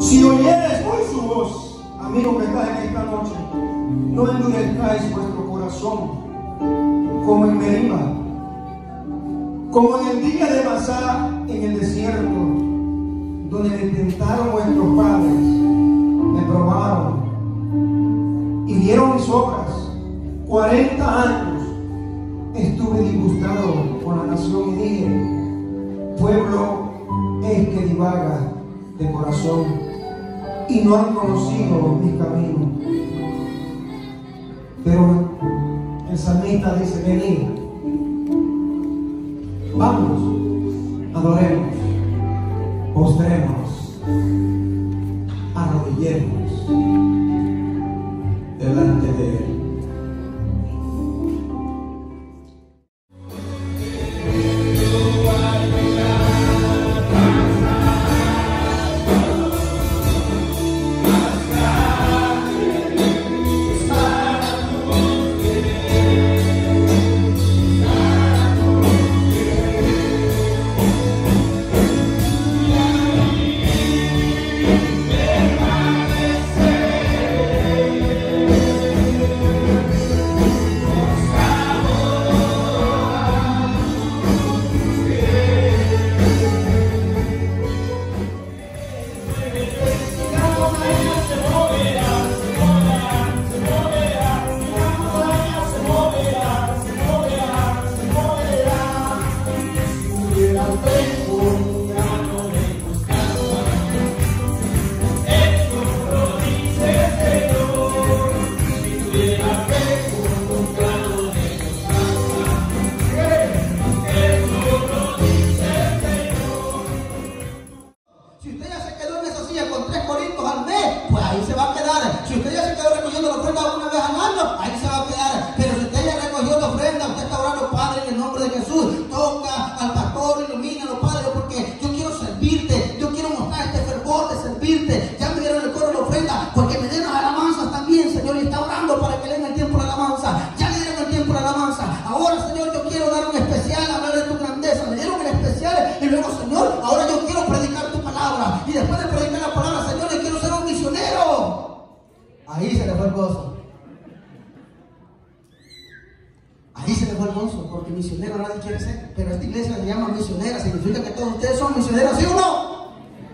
Si oyeres hoy su voz, amigo que está en esta noche, no endurezcáis vuestro corazón como en Meriba, como en el día de Masá en el desierto, donde me tentaron vuestros padres, me probaron y vieron mis obras. 40 años estuve disgustado con la nación y dije: pueblo es que divaga de corazón y no han conocido mi camino. Pero el salmista dice: venid, vamos, adoremos, postrémonos, arrodillemos delante de él. Ahí se le fue el gozo. Ahí se le fue el gozo, porque misionero nadie quiere ser. Pero esta iglesia se llama misionera, significa que todos ustedes son misioneros, ¿sí o no?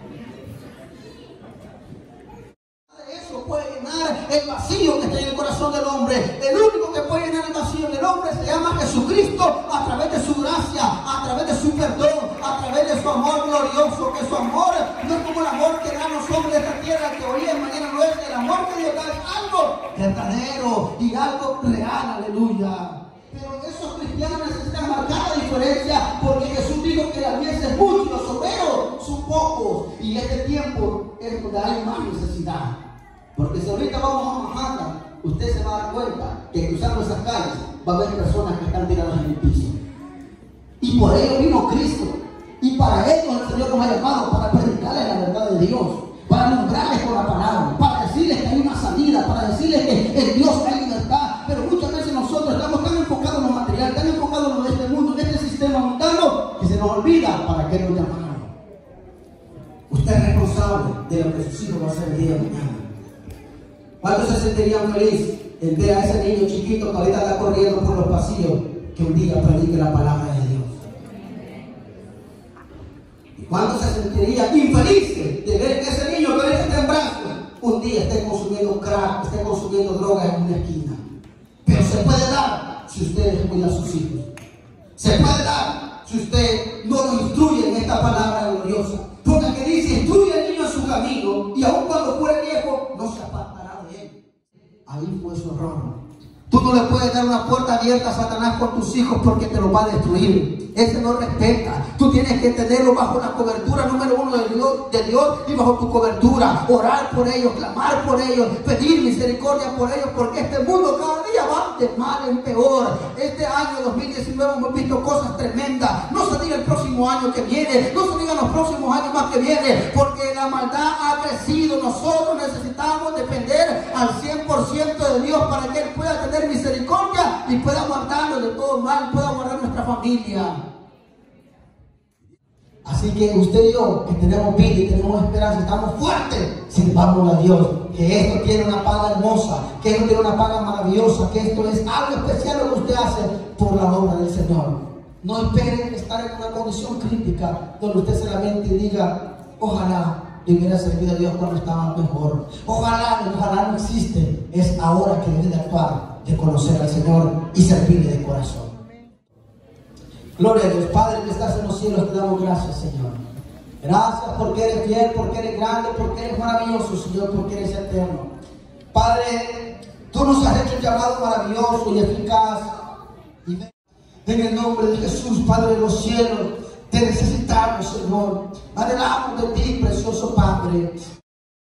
Eso puede llenar el vacío que está en el corazón del hombre. El único que puede llenar el vacío del hombre se llama Jesucristo, a través de su gracia, a través de su perdón, a través de su amor glorioso. Que su amor no es como el amor que dan los hombres de esta tierra, que hoy en mañana no es. El amor que Dios da es algo verdadero y algo real, aleluya. Pero esos cristianos necesitan marcar la diferencia, porque Jesús dijo que la mies es mucho y los obreros son pocos, y este tiempo es donde hay más necesidad. Porque si ahorita vamos a Manhattan, usted se va a dar cuenta que cruzando esas calles va a haber personas que están tiradas en el piso, y por ello vino Cristo, y para ellos el Señor nos ha llamado para predicarles la verdad de Dios, para nombrarles con la palabra, para decirles que hay una salida, para decirles que en Dios hay libertad. Pero muchas veces nosotros estamos tan enfocados en lo material, tan enfocados en lo de este mundo, en este sistema mundano, que se nos olvida para qué nos llamaron. Usted es responsable de lo que sus hijos van a hacer el día de mañana. ¿Cuántos se sentirían felices en ver a ese niño chiquito que ahorita está corriendo por los pasillos, que un día predique la palabra de Dios? ¿Cuántos se sentirían infelices de ver que ese niño que ahorita está en brazos un día esté consumiendo crack, esté consumiendo droga en una esquina? Pero se puede dar si usted cuida a sus hijos. Se puede dar si usted no lo instruye en esta palabra gloriosa. Porque aquí dice: instruye al niño en su camino, y aun cuando fuere viejo no se apartará de él. Ahí fue su error. Tú no le puedes dar una puerta abierta a Satanás con tus hijos, porque te lo va a destruir. Ese no respeta. Tú tienes que tenerlo bajo la cobertura número uno de Dios y bajo tu cobertura. Orar por ellos, clamar por ellos, pedir misericordia por ellos, porque este mundo cada día va de mal en peor. Este año 2019 hemos visto cosas tremendas. No se diga el próximo año que viene, no se digan los próximos años más que vienen, porque la maldad ha crecido. Nosotros necesitamos depender al 100% de Dios para que Él pueda tener misericordia y pueda guardarnos de todo mal, pueda guardar nuestra familia. Así que usted y yo, que tenemos vida y tenemos esperanza, estamos fuertes, sirvamos a Dios, que esto tiene una paga hermosa, que esto tiene una paga maravillosa, que esto es algo especial lo que usted hace por la obra del Señor. No esperen estar en una condición crítica donde usted solamente diga, ojalá le hubiera servido a Dios cuando estaba mejor. Ojalá no existe. Es ahora que debe de actuar, de conocer al Señor y servirle de corazón. Gloria a Dios. Padre que estás en los cielos, te damos gracias, Señor. Gracias porque eres fiel, porque eres grande, porque eres maravilloso, Señor, porque eres eterno. Padre, tú nos has hecho un llamado maravilloso y eficaz. En el nombre de Jesús, Padre de los cielos, te necesitamos, Señor. Anhelamos de ti, precioso Padre.